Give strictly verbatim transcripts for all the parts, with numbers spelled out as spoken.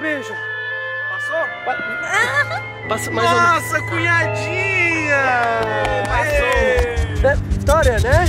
beijo. Passou? Pa... Passa mais Nossa, um... cunhadinha! Passou. É, Vitória, né?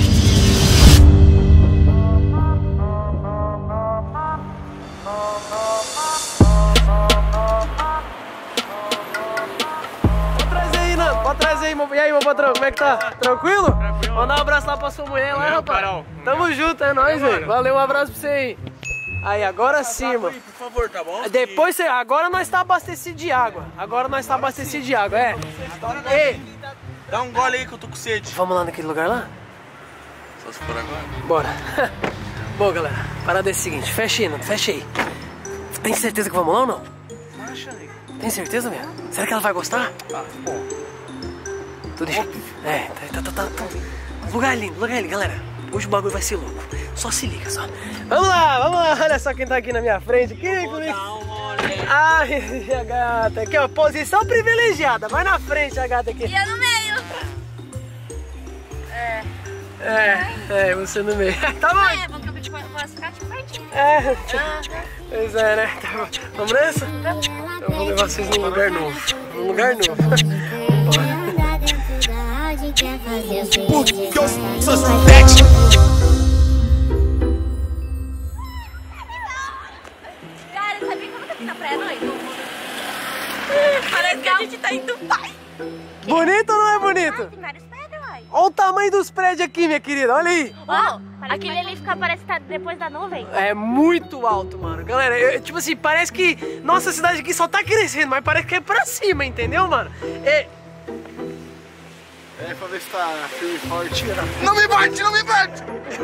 Pode trazer aí, Nando. Pode trazer aí, meu... E aí, meu patrão, como é que tá? Tranquilo? Tranquilo. Mandar um abraço lá pra sua mulher lá, rapaz. Carol. Tamo junto, é nóis, velho. Valeu, um abraço pra você aí. Aí, agora sim, mano. Por favor, tá bom? Depois você. Agora nós tá abastecido de água. Agora nós tá abastecido de água, é. Ei! Dá um gole aí que eu tô com sede. Vamos lá naquele lugar lá? Só se for agora. Bora. Bom, galera, a parada é a seguinte. Fecha aí, Nando, fecha aí. Tem certeza que vamos lá ou não? Fecha aí. Tem certeza, velho? Será que ela vai gostar? Ah, bom. Tudo deixa. É, tá, tá, tá, tá. Lugar lindo, lugar lindo, galera. Hoje o bagulho vai ser louco. Só se liga, só. Vamos lá, vamos lá. Olha só quem tá aqui na minha frente. Aqui comigo. Ai, a gata. Aqui, ó. Posição privilegiada. Vai na frente, a gata aqui. E eu no meio. É. É, é, você no meio. Tá bom. É, bom que eu posso ficar de pertinho. É. Pois é, né? Tá bom. Vamos nessa? Eu vou levar vocês num lugar novo. Num lugar novo. Bora. Porque eu sou pet. Cara, sabia que eu nunca fui na praia à noite? Parece que a gente tá em Dubai. Bonito ou não é bonito? Tem vários prédios, uai. Olha o tamanho dos prédios aqui, minha querida. Olha aí. Ó, aquele ali fica, parece que tá depois da nuvem. É muito alto, mano. Galera, eu, tipo assim, parece que nossa cidade aqui só tá crescendo, mas parece que é pra cima, entendeu, mano? É... É, pra ver se tá firme e forte. Não me bate, não me bate!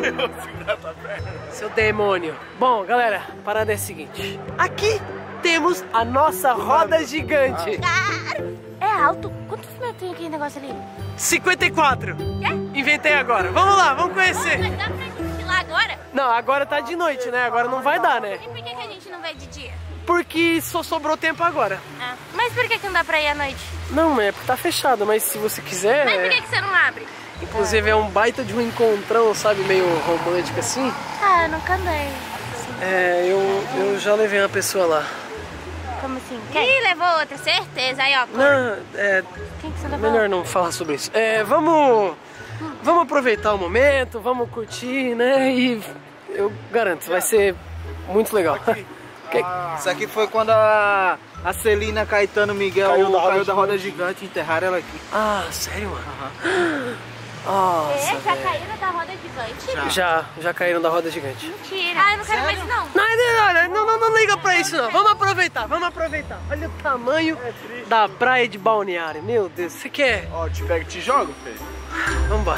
Seu demônio. Bom, galera, a parada é a seguinte. Aqui temos a nossa roda gigante. Cara, é alto. Quantos metros tem aquele negócio ali? cinquenta e quatro. Quê? Inventei agora. Vamos lá, vamos conhecer. Mas dá pra gente ir lá agora? Não, agora tá de noite, né? Agora não vai dar, né? E por que, que a gente não vai de dia? Porque só sobrou tempo agora. Ah, mas por que, que não dá pra ir à noite? Não, é porque tá fechado, mas se você quiser... Mas por que, que você não abre? Inclusive é um baita de um encontrão, sabe? Meio romântico assim. Ah, eu nunca andei. É, eu, eu já levei uma pessoa lá. Como assim? Quem? Ih, levou outra, certeza. Aí, ó. Não, é... Quem que você levou? Melhor não falar sobre isso. É, vamos... Vamos aproveitar o momento, vamos curtir, né? E eu garanto, vai ser muito legal. Ah, isso aqui foi quando a, a Celina Caetano Miguel caiu da, caiu da roda gigante e enterraram ela aqui. Ah, sério, mano? Uhum. Nossa, é, já véio. caíram da roda gigante? Já. já, já caíram da roda gigante. Mentira. Ah, eu não quero mais não. Não, não, não, não, não liga pra isso não. Vamos aproveitar, vamos aproveitar. Olha o tamanho da praia de Balneário. Meu Deus, você quer? Ó, te pego e te jogo, Fê. Vambora.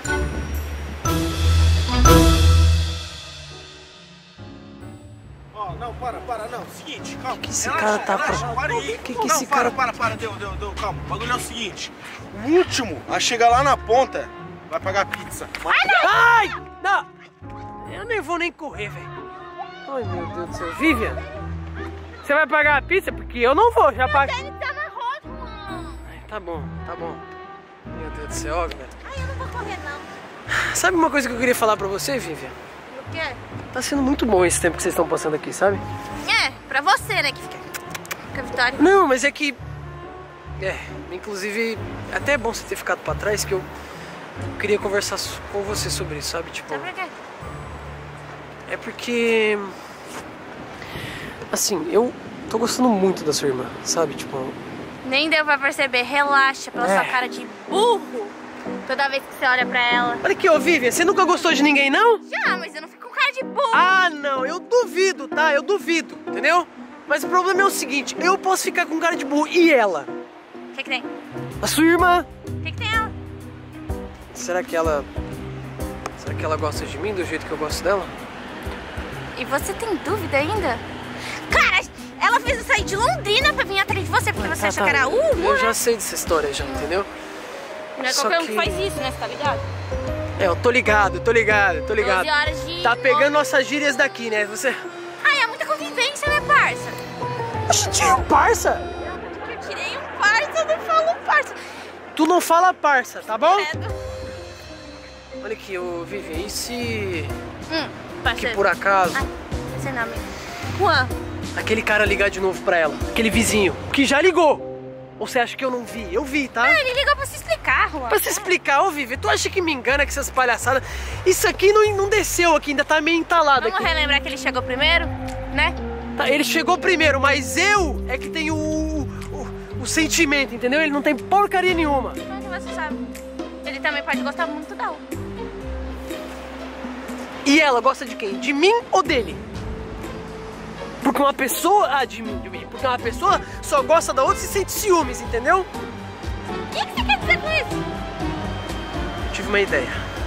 Ó, não, para, para, não. Seguinte, calma. Que esse relaxa, cara tá relaxa, pra... para aí. Que que não, esse para, cara... para, para, deu, deu, deu, calma. O bagulho é o seguinte. O último a chegar lá na ponta vai pagar pizza. Mas... Ai, não! Eu nem vou nem correr, velho. Ai, meu Deus do céu. Vivian, você vai pagar a pizza? Porque eu não vou, já paguei. Ele tá na roda, mano. Tá bom, tá bom. Meu Deus do céu, velho. Ai, eu não vou correr, não. Sabe uma coisa que eu queria falar pra você, Vivian? O quê? Tá sendo muito bom esse tempo que vocês estão passando aqui, sabe? É, pra você, né, que fica com a Vitória. Não, mas é que... É, inclusive, até é bom você ter ficado pra trás, que eu queria conversar com você sobre isso, sabe? Tipo... Sabe por quê? É porque... Assim, eu tô gostando muito da sua irmã, sabe? Tipo... Nem deu pra perceber, relaxa pela É. sua cara de burro. Toda vez que você olha pra ela. Olha aqui, ô Vivian, você nunca gostou de ninguém, não? Já, mas eu não fico com cara de burro. Ah, não, eu duvido, tá? Eu duvido, entendeu? Mas o problema é o seguinte, eu posso ficar com cara de burro, e ela? O que que tem? A sua irmã? O que que tem ela? Será que ela... Será que ela gosta de mim do jeito que eu gosto dela? E você tem dúvida ainda? Cara, ela fez eu sair de Londrina pra vir atrás de você porque você Tá, acha tá, que era uh, eu já sei dessa história já, entendeu? Não é Só qualquer um que- que faz isso, né? Você tá ligado? É, eu tô ligado, tô ligado, tô ligado. doze horas de... Tá pegando nossas gírias daqui, né? Você... Ai, é muita convivência, né, parça? Oxi, tira um parça? Eu tirei um parça, eu não falo parça. Tu não fala parça, tá bom? Credo. Olha aqui, ô Vivian, e se... Hum, Que parceiro. por acaso... Ai, esse nome. Juan. aquele cara ligar de novo pra ela, aquele vizinho, que já ligou. Ou você acha que eu não vi? Eu vi, tá? Ah, ele ligou pra se explicar, Juan. Pra se explicar, ô Vivi, tu acha que me engana com essas palhaçadas? Isso aqui não, não desceu aqui, ainda tá meio entalado Vamos aqui. relembrar que ele chegou primeiro, né? Tá, ele chegou primeiro, mas eu é que tenho o, o, o sentimento, entendeu? Ele não tem porcaria nenhuma. Como que você sabe? Ele também pode gostar muito dela. E ela gosta de quem? De mim ou dele? Porque uma pessoa... Ah, de mim, de mim. Porque uma pessoa só gosta da outra e se sente ciúmes, entendeu? O que, que você quer dizer com isso? Tive uma ideia.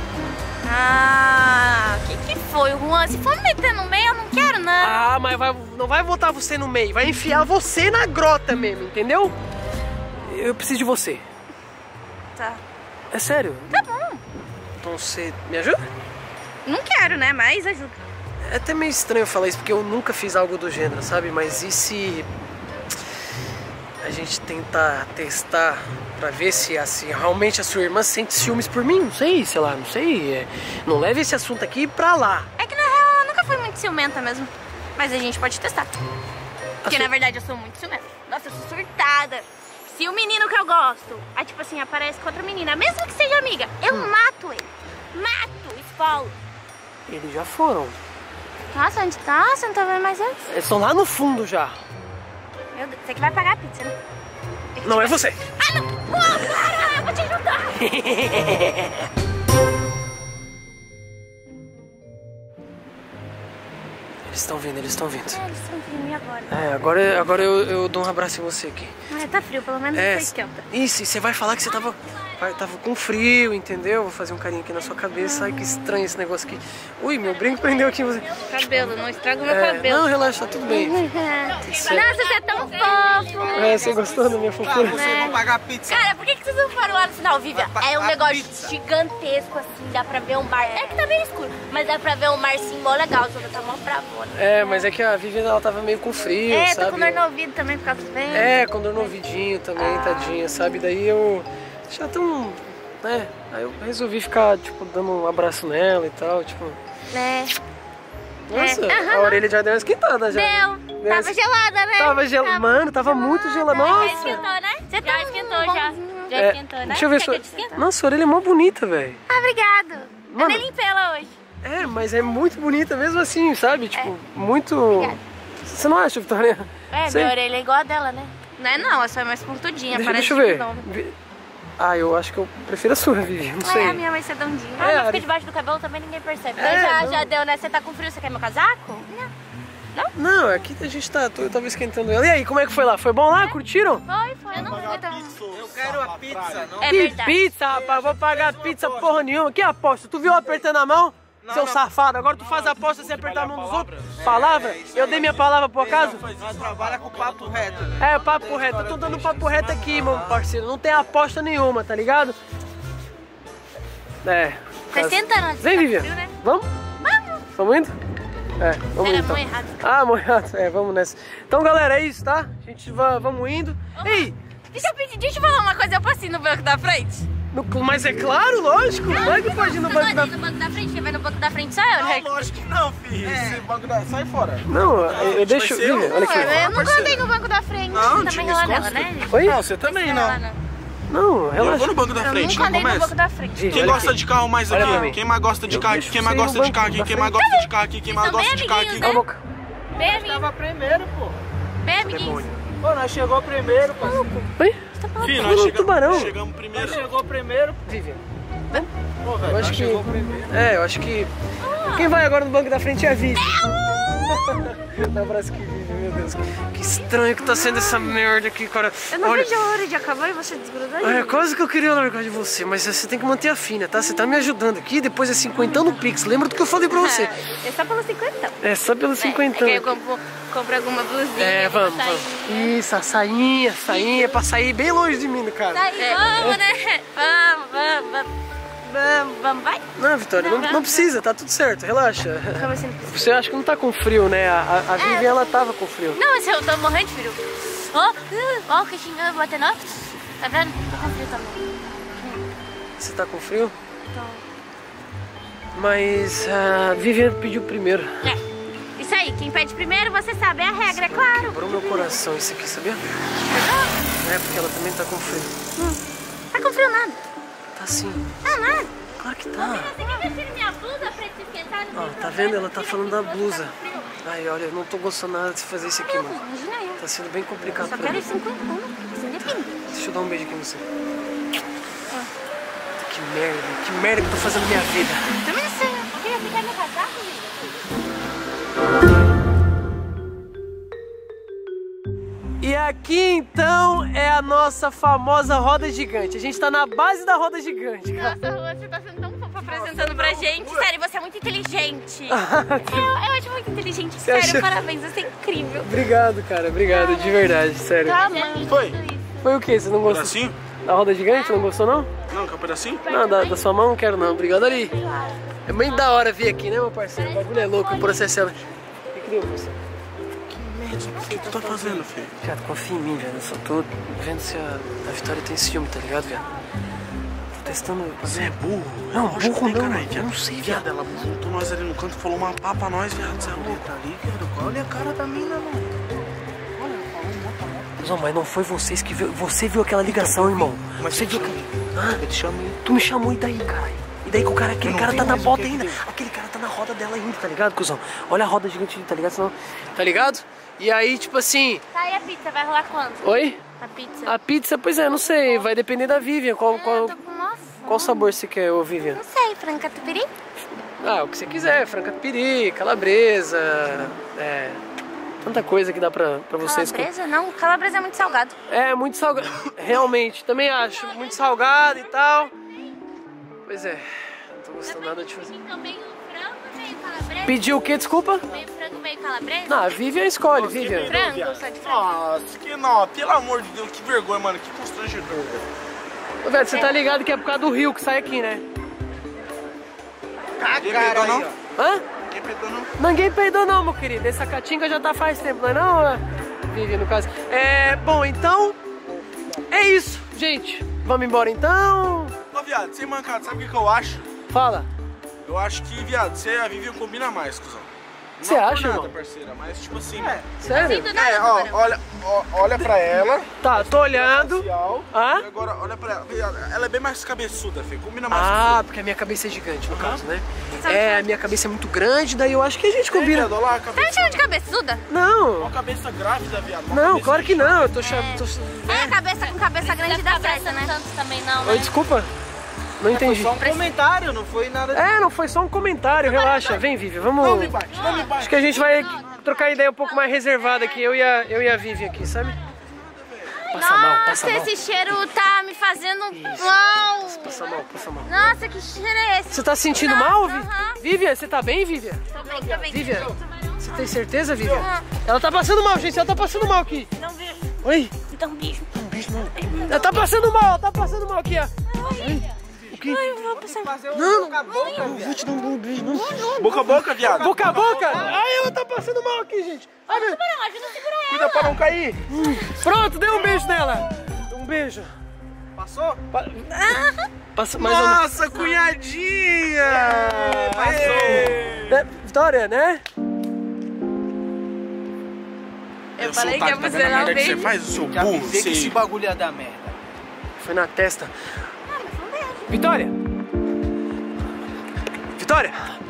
Ah, o que que foi, Juan? Se for me meter no meio, eu não quero, não. Ah, mas vai, não vai botar você no meio. Vai enfiar você na grota mesmo, entendeu? Eu preciso de você. Tá. É sério? Tá bom. Então você me ajuda? Não quero, né? Mas ajuda. É até meio estranho falar isso, porque eu nunca fiz algo do gênero, sabe? Mas e se a gente tentar testar pra ver se assim, realmente a sua irmã sente ciúmes por mim? Não sei, sei lá, não sei. É, não leve esse assunto aqui pra lá. É que na real ela nunca foi muito ciumenta mesmo. Mas a gente pode testar. Porque Assim- na verdade eu sou muito ciumenta. Nossa, eu sou surtada. Se o menino que eu gosto, aí tipo assim, aparece com outra menina, mesmo que seja amiga, eu Hum. mato ele. Mato, esfolo. Eles já foram. Nossa, onde tá? Você não tá vendo mais eles? Eles estão lá no fundo já. Meu Deus, você que vai pagar a pizza, né? Não é você. Ah, não! Oh, para! Eu vou te ajudar! Eles estão vindo, eles estão vindo. É, eles estão vindo, e agora? É, agora, agora eu, eu dou um abraço em você aqui. Ah, tá frio, pelo menos É, não foi esquenta. isso, e você vai falar que você tava, vai- tava com frio, entendeu? Vou fazer um carinho aqui na sua cabeça. Ai, que estranho esse negócio aqui. Ui, meu brinco prendeu aqui. Você... Cabelo, não estraga o meu É, cabelo. não, relaxa, tá tudo bem. Nossa, você é tão fofo. É, você gostou da minha fofura? Vocês vão pagar pizza. Cara, por que, que vocês não foram lá no final, Vivian? Vai É um pagar negócio pizza. gigantesco, assim, dá pra ver um mar. É que tá bem escuro, mas dá pra ver um mar sim, mó legal. A zona tá mó bravona. É, mas é que a Vivian, ela tava meio com frio, É, sabe? tô com dor no ouvido também por causa do vento. É, com dor no ouvidinho também, tadinha, sabe? Daí eu já tão, né? Aí eu resolvi ficar, tipo, dando um abraço nela e tal, tipo... É. Nossa, É, aham. a orelha já deu uma esquentada já. Deu. Tava gelada, né? Tava gelada. Mano, tava muito gelada. Já Nossa. esquentou, né? Você já esquentou, já. Já É, esquentou, né? deixa eu ver Quer sua... que eu te esquente? Nossa, sua orelha é mó bonita, velho. Ah, obrigado. Mano. Eu nem limpei ela hoje. É, mas é muito bonita mesmo assim, sabe? Tipo, muito... Obrigada. Você não acha, Vitória? É, Sei. minha orelha é igual a dela, né? Não é não, essa é mais pontudinha, De- parece Deixa eu ver. de gnomo. Vi- Ah, eu acho que eu prefiro a sua, Vivi. Não sei. É, a minha mais redondinha. É, Ah, mas Ari. fica debaixo do cabelo também, ninguém percebe. É, já, não. já deu, né? Você tá com frio, você quer meu casaco? Não. Não, aqui a gente tá... Eu tava esquentando ela. E aí, como é que foi lá? Foi bom lá? Curtiram? Foi, foi. Eu não fui tão... Eu quero a pizza, não. É Que verdade. pizza, rapaz. Vou pagar pizza porra nenhuma. Que aposta? Tu viu eu apertando a mão? Seu não. safado. Agora tu faz a aposta sem apertar a mão dos outros. Palavra? Eu dei minha palavra por acaso? Nós trabalha com papo reto, né? É, papo reto. Eu tô dando papo reto aqui, meu parceiro. Não tem aposta nenhuma, tá ligado? É. Tá esquentando antes. Vem, tá Vivian. frio, né? Vamos? Vamos. Vamos indo? É, vamos Era indo. mão Então. errada. Ah, molhado. É, vamos nessa. Então, galera, é isso, tá? A gente vai, vamos indo. Ei, Deixa eu pedir, deixa eu falar uma coisa. Eu posso ir no banco da frente? no- mas é claro, lógico. Como é que pode ir no Você banco pode da... ir no banco da frente? Quem vai no banco da frente só eu, né? lógico que não, filho. Esse banco da... Sai fora. Não, eu, eu deixo... vai ser eu? Vivian, olha aqui. Eu nunca parceiro. andei no banco da frente. Não, Você também tinha lá nela, escosta. né? Oi? Não, você também Ela não. não. Não, Eu relaxa. vou no banco da Eu frente, nunca não andei no banco começa? da frente. Vivi, Quem olha gosta aqui. de carro mais Olha pra aqui? mim. Quem mais gosta de Eu carro deixo aqui? Quem mais você ir gosta no de carro banco aqui? da Quem mais frente. gosta de carro aqui? Quem mais São bem gosta de carro aqui? amiguinhos, Cala a né? boca. Bem, amiguinho. Tava primeiro, pô. Bem, amiguinho. Pô, nós chegou primeiro, pô. Oi? Filho, Pula nós no chegamos, tubarão. chegamos primeiro. Nós chegou primeiro, Vivian. pô, velho. Eu acho Nós que... chegou primeiro. É, eu acho que... Quem vai agora no banco da frente é a Vivi. Dá um abraço aqui, Vivi, meu Deus. Que estranho que tá sendo essa merda aqui, cara. Eu não Olha, vejo a hora de acabar e você desgrudou é, aí. quase que eu queria largar de você, mas você tem que manter a fina, tá? Você tá me ajudando aqui, depois é cinquentão no Pix. Lembra do que eu falei pra você? É só pelo cinquentão. É, só pelo cinquentão. É, que eu compro, compro alguma blusinha. É, pra vamos, sair. vamos. Isso, a sainha, sainha pra sair bem longe de mim, cara. Sair, vamos, né? Vamos, vamos, vamos. Vamos, vamos, vai. Não, Vitória, não, não precisa, tá tudo certo, relaxa. Como assim não precisa? Você acha que não tá com frio, né? A, a, a Vivi, ela tava com frio. Não, mas eu tô morrendo de frio. Ó, ó, o queixinho batendo, ó. Tá vendo? Tô com frio também. Você tá com frio? Tô. Mas a Vivian pediu primeiro. É. E Isso aí, quem pede primeiro, você sabe, é a regra, é claro. Quebrou meu coração isso aqui, sabia? É, porque ela também tá com frio. Hum. Tá com frio nada. Tá sim. Tá nada. Claro que tá. Você quer vestir minha blusa pra te esquentar? Ó, tá vendo? Ela tá falando da blusa. Ai, olha, eu não tô gostando nada de fazer isso aqui, mano. Imagina eu. Tá sendo bem complicado Só pra quero mim. cinquenta anos, porque você depende. Deixa eu dar um beijo aqui em você. Que merda, que merda que eu tô fazendo na minha vida. Também não sei. Filha, você quer me casar comigo? E aqui então é a nossa famosa roda gigante. A gente tá na base da roda gigante, cara. Nossa, Rua, você tá sendo tão fofa apresentando pra gente. Sério, você é muito inteligente. eu, eu acho muito inteligente. Você Sério, acha? parabéns, você é incrível. Obrigado, cara. Obrigado, de verdade, sério. Tá amando Foi? tudo isso. Foi o que? Você não gostou? Pedacinho? Da roda gigante? Não gostou, não? Não, quer um pedacinho? Não, da, da sua mão não quero, não. Obrigado ali. É muito da hora vir aqui, né, meu parceiro? O bagulho é louco, o processo é... O que deu, parceiro? O que tu tá fazendo, filho? Viado, confia em mim, velho. Eu só tô vendo se a, a Vitória tem ciúme, tá ligado, viado? Tô testando... Você é burro? Não, Lógico que burro tem, não, caralho, mano. Eu viado. não sei, Viado, viado. ela juntou nós ali no canto e falou uma pá pra nós, viado. Você é louco? Tá ali, viado. Olha a cara da mina, mano. Não, mas não foi vocês que viu. Você viu aquela ligação, irmão. Mas Você você viu viu que... Ah, Eu te chamei. tu me chamou e daí, caralho? E daí que o cara, aquele não cara vi tá na mais o bota que que ainda. tem. Aquele cara tá na roda dela ainda, tá ligado, cuzão? Olha a roda gigante, tá ligado? Senão... Tá ligado? E aí, tipo assim... Tá, e a pizza vai rolar quando? Oi? A pizza? A pizza, pois é, não sei. Vai depender da Vivian. Qual, Ah, qual, eu tô com uma fome. qual sabor você quer, ô Vivian? Não sei, frango catupiry? Ah, o que você quiser. Franca piri, calabresa... É... Tanta coisa que dá pra, pra vocês... Calabresa? Não, calabresa é muito salgado. É, muito salgado. Realmente, também acho. Muito salgado e tal. Pois é, não tô gostando nada de fazer. Então meio frango, meio calabresa? Pediu o quê, desculpa? Meio frango, meio calabresa? Não, a Vivian escolhe, Vivian. Frango, só de frango. Nossa, que não. Pelo amor de Deus, que vergonha, mano. Que constrangedor, velho. Ô, velho, você tá ligado que é por causa do rio que sai aqui, né? Cagada aí, ó. Hã? Quem pedou não? Ninguém peidou não, meu querido. Essa catinga já tá faz tempo, não é não? é? Vivian, no caso. É, bom, então... É isso, gente. Vamos embora então? Ô, viado, sem mancada, sabe o que, que eu acho? Fala. Eu acho que, viado, você e a Vivian combina mais, cuzão. Você Não por acha, nada, irmão? parceira, mas tipo assim... Sério? Do nada, É, ó, mano. olha, ó, olha pra ela. Tá, tô olhando. Facial, Hã? E agora, olha pra ela. Viado, ela é bem mais cabeçuda, filho. Combina mais Ah, com porque a minha cabeça é gigante, no Aham. caso, né? É, a minha cabeça é muito grande, daí eu acho que a gente você. combina. Viado, olha lá a Tá me cabeça. chamando de cabeçuda? Não, Uma cabeça grávida, viado. uma não, cabeça claro que não. Eu tô chamando... É, cabeça com cabeça grande dá certo, né? Tanto também não, Oi, desculpa. Não entendi. Só um comentário, não foi nada de... É, não foi só um comentário, relaxa. Vem, Vivi, vamos... Não me bate, não me bate. Acho que a gente vai trocar ideia um pouco mais reservada aqui, eu e a, eu e a Vivi aqui, sabe? Passa mal, passa Nossa, mal. esse cheiro tá me fazendo mal. Passa mal, passa mal. Nossa, que cheiro é esse? Você tá se sentindo Nossa, mal, Vi? aham. Vivian, você tá bem, Vivian? Tô bem, tô bem. Vivian, você tem certeza, Vivian? Aham. Ela tá passando mal, gente, ela tá passando mal aqui. Dá um beijo. Oi? Dá um beijo. Ela tá passando mal, ela tá passando mal aqui, ó. O que? Ai, eu vou passar. Não, não vou te dar um beijo, não. Boca a boca, viado. Boca a boca? Ai, ela tá passando mal aqui, gente. Ai, meu... Não, ajuda a segurar ela. Cuida pra não cair. Pronto, dei um beijo nela. Um beijo. Passou? Pa... Passa mais ou menos. Nossa, cunhadinha. Passou. É, Vitória, né? Eu falei que ia fazer Tá um que você beijo. faz o seu Já burro, vi que esse você... bagulho ia dar merda. Foi na testa. Vitória! Vitória!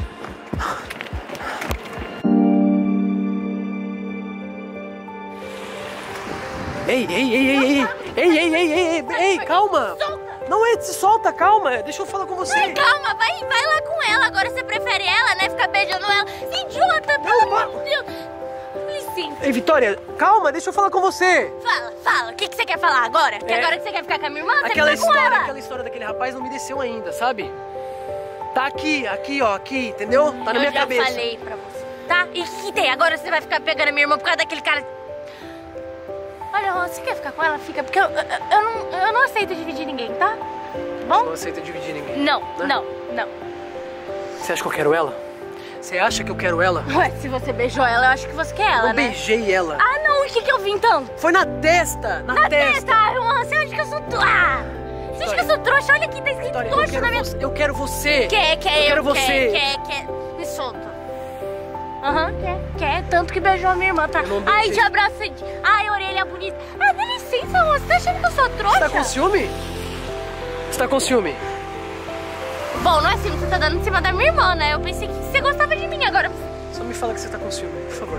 Ei, ei, ei, ei, ei, ei, ei, ei, ei, ei, ei, calma! Não é, se solta, calma, deixa eu falar com você. Ai, calma, vai, vai lá com ela. Agora você prefere ela, né? Ficar beijando ela. Que idiota, pelo Não, amor de Deus. Licença. Ei, Vitória, calma, deixa eu falar com você. Fala, fala. O que, que você quer falar agora? Que É. agora que você quer ficar com a minha irmã? Você Aquela fica com história, ela. aquela história daquele rapaz não me desceu ainda, sabe? Tá aqui, aqui, ó, aqui, entendeu? Tá na minha eu já cabeça. falei pra você, tá? E que tem? Agora você vai ficar pegando a minha irmã por causa daquele cara... Olha, Rô, você quer ficar com ela? Fica, porque eu, eu, eu não, eu não aceito dividir ninguém, tá? Bom? Não aceita dividir ninguém. Não, né? não, não. Você acha que eu quero ela? Você acha que eu quero ela? Ué, se você beijou ela, eu acho que você quer ela, Eu né? beijei ela. Ah, não, o que que eu vi então? Foi na testa, na, Na testa. testa, ah, Juan, você acha que eu sou... tu- Ah! Você acha que eu sou trouxa? Olha aqui, tá escrito Vitória, eu trouxa quero na minha... você. Eu quero você. Quer, quer, Eu eu, quero quer, você. quer, quer. Me solta. Aham, uhum, quer. Quer. Tanto que beijou a minha irmã, tá? Ai, te abracei. Ai, orelha bonita. Ah, dá licença, Rô. Você tá achando que eu sou trouxa? Você tá com ciúme? Você tá com ciúme? Bom, não é ciúme, você tá dando em cima da minha irmã, né? Eu pensei que você gostava de mim agora. Só me fala que você tá com ciúme, por favor.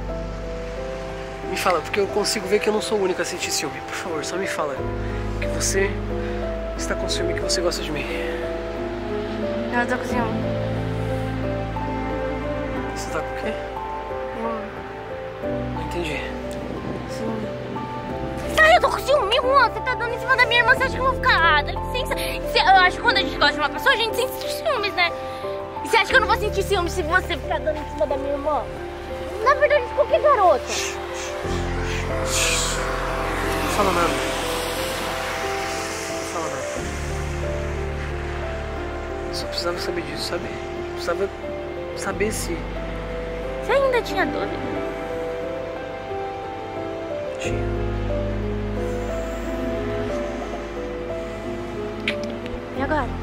Me fala, porque eu consigo ver que eu não sou o único a sentir ciúme. Por favor, só me fala que você está com ciúme, que você gosta de mim. Eu tô com ciúme. Você tá com o quê? Hum. Não entendi. Ciúme. Ai, eu tô com ciúme, Juan. Você tá dando em cima da minha irmã, você acha que eu vou ficar? Ah, dá licença. Eu acho que quando a gente gosta de uma pessoa, a gente sente ciúmes, né? E você acha que eu não vou sentir ciúmes se você ficar dando em cima da minha irmã? Na verdade, de qualquer garota. Não fala nada. Não fala nada. Eu só precisava saber disso, sabe? Eu precisava saber se... Você ainda tinha dúvida? Tinha. E agora?